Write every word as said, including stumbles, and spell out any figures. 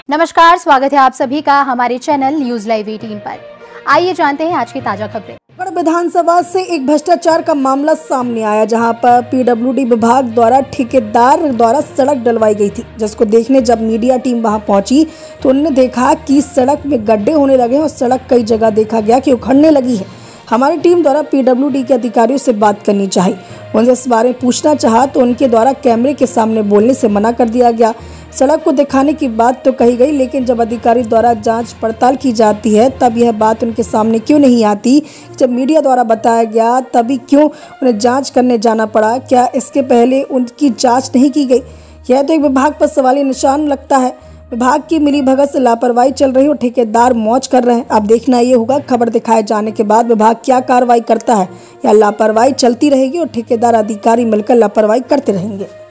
नमस्कार, स्वागत है आप सभी का हमारे चैनल न्यूज लाइव अठारह पर। आइए जानते हैं आज की ताजा खबरें। गढ़ विधानसभा से एक भ्रष्टाचार का मामला सामने आया, जहां पर पीडब्ल्यूडी विभाग द्वारा ठेकेदार द्वारा सड़क डलवाई गई थी, जिसको देखने जब मीडिया टीम वहां पहुंची तो उन्होंने देखा कि सड़क में गड्ढे होने लगे और सड़क कई जगह देखा गया कि उखड़ने लगी है। हमारी टीम द्वारा पीडब्ल्यूडी के अधिकारियों से बात करनी चाहिए, उनसे इस बारे में पूछना चाहा तो उनके द्वारा कैमरे के सामने बोलने से मना कर दिया गया। सड़क को दिखाने की बात तो कही गई, लेकिन जब अधिकारी द्वारा जांच पड़ताल की जाती है तब यह बात उनके सामने क्यों नहीं आती। जब मीडिया द्वारा बताया गया तभी क्यों उन्हें जांच करने जाना पड़ा? क्या इसके पहले उनकी जांच नहीं की गई? यह तो एक विभाग पर सवालिया निशान लगता है। विभाग की मिलीभगत से लापरवाही चल रही और ठेकेदार मौज कर रहे हैं। अब देखना ये होगा खबर दिखाए जाने के बाद विभाग क्या कार्रवाई करता है, या लापरवाही चलती रहेगी और ठेकेदार अधिकारी मिलकर लापरवाही करते रहेंगे।